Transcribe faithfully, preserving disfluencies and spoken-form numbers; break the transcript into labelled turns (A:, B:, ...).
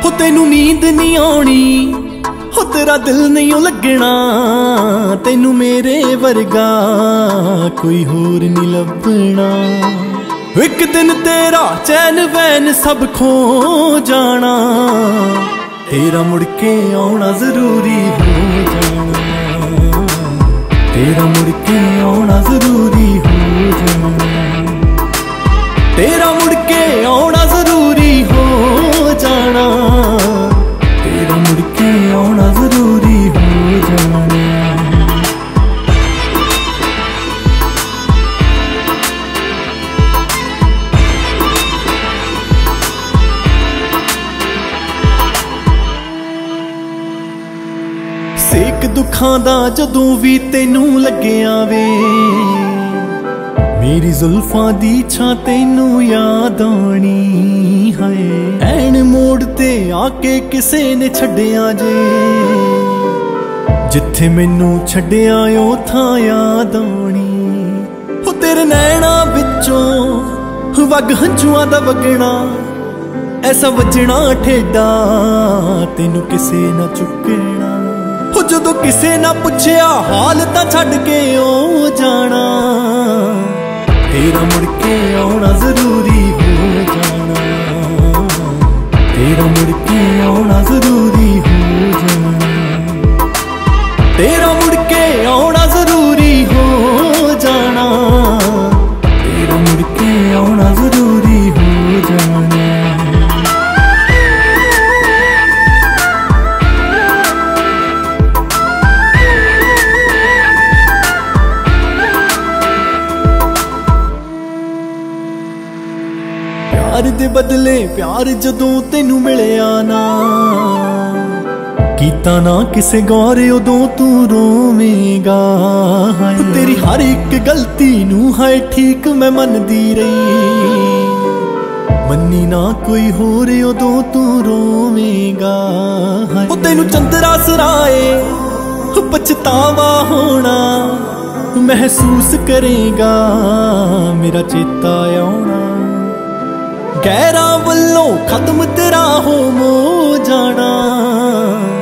A: हो तेनू नींद नहीं आनी, हो तेरा दिल नहीं लगना, तेनू मेरे वर्गा कोई होर नहीं लभना। एक दिन तेरा चैन वैन सब खो जाना, तेरा मुड़ के आना जरूरी हो जाना, तेरा मुड़ के आना जरूरी हो जाना, तेरा मुड़ के आना जरूरी हो जाना, तेरा मुड़ के आना जरूरी हो जाना। सेक दुखां दा जदों भी तेनू लग्गिया वे, मेरी जुल्फां दी छां तेनू याद आनी है। ऐन मोड़ ते आके किसे ने छड्डिया जे, जिथे मैनू छड्डिया ओ थां याद आनी। हो तेरे नैना विचों वग हंझुआं दा वगना, ऐसा वजना ठेडा तेनू किसे ना चुकना। हो जदों किसे ना पुछया हाल तां छड्ड के ओ जाना, तेरा मुड़ के आना जरूरी हो जाना, तेरा मुड़ के आना जरूरी हो जाना, तेरा मुड़ के आना जरूरी हो जाना, तेरा मुड़ के आना जरूरी हो जाना। प्यार दे बदले प्यार जदों तेनू मिलिया ना, कीता ना किसे गौर उदों तू रोवेगा। तेरी हर एक गलती नू हाय ठीक मैं मनदी रही, मन्नी ना कोई होर उदों तू रोवेगा। ओ तेनू चंदरा सराए पछतावा होना, महसूस करेगा मेरा चेता आना। गैरां वल्लों खत्म तेरा हो मो जाना,